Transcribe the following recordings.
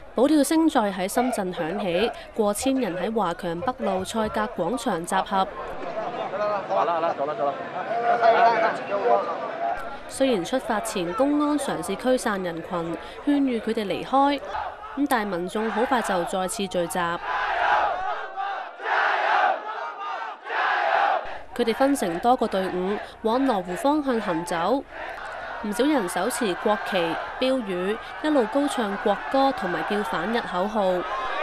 保釣聲再喺深圳響起，過千人喺華強北路賽格廣場集合。雖然出發前公安嘗試驅散人群，勸喻佢哋離開，但民眾好快就再次聚集。佢哋分成多個隊伍往羅湖方向行走，唔少人手持國旗、標語，一路高唱國歌同埋叫反日口號。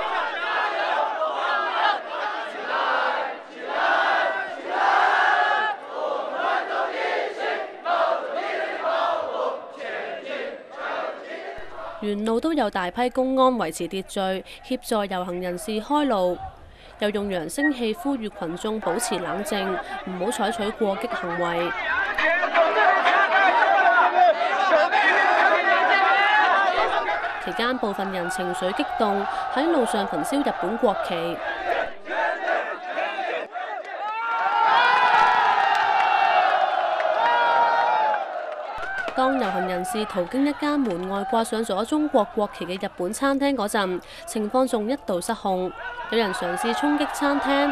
沿路都有大批公安維持秩序，協助遊行人士開路，又用揚聲器呼籲群眾保持冷靜，唔好採取過激行為。期間部分人情緒激動，喺路上焚燒日本國旗。當遊行人士途經一間門外掛上咗中國國旗嘅日本餐廳嗰陣，情況仲一度失控，有人嘗試衝擊餐廳。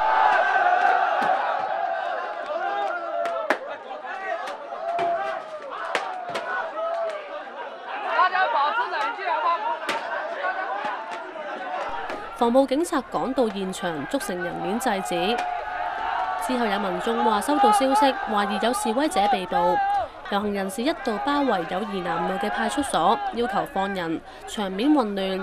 防暴警察趕到現場，築成人鏈制止。之後有民眾話收到消息，懷疑有示威者被捕。遊行人士一度包圍友誼南路嘅派出所，要求放人，場面混亂。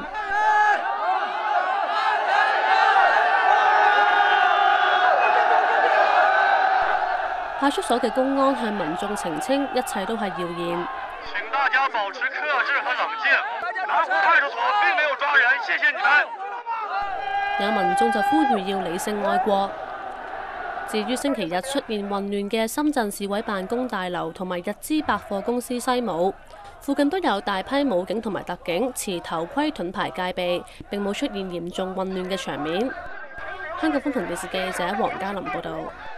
派出所嘅公安向民眾澄清，一切都係謠言。 請大家保持克制和冷靜。南湖派出所並沒有抓人，謝謝你們。 有民眾就呼籲要理性愛國。至於星期日出現混亂嘅深圳市委辦公大樓同埋日資百貨公司西武附近，都有大批武警同埋特警持頭盔盾牌戒備，並冇出現嚴重混亂嘅場面。香港風台電視記者黃嘉琳報道。